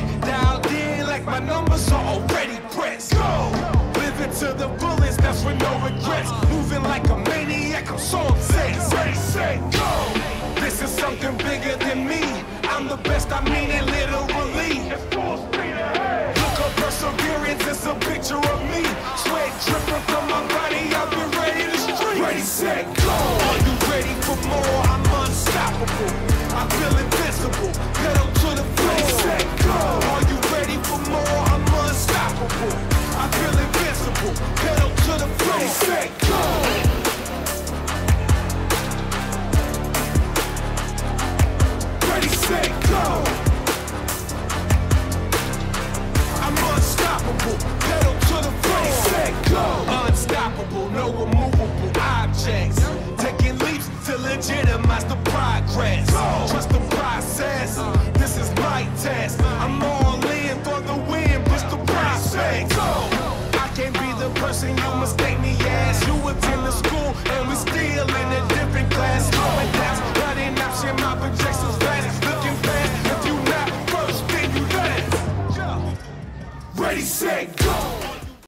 Dialed in like my numbers are already pressed. Go! Living to the fullest, that's with no regrets. Moving like a maniac, I'm so obsessed. Ready, set, go! This is something bigger than me. I'm the best, I mean it literally. It's full speed ahead. Look up, perseverance, it's a picture of me. Sweat dripping from my body, I've been ready to street. Ready, set, go! Are you ready for more? I'm unstoppable. I feel invincible. Pedal to the floor. Ready, set, go! Are you ready for more? I'm unstoppable. I feel invincible. Pedal to the floor. Ready, set, go! Ready, set, go! I'm unstoppable. Pedal to the floor. Ready, set, go! Unstoppable, no immovable objects. Taking leaps to legitimize the progress. Trust the process. This is my test. I'm all in for the win. Push the process. I can't be the person you mistake me as. You attend the school and we still in a different class. Slowing down, running option, my projections fast. Looking fast, if you not first, then you last. Ready, set, go!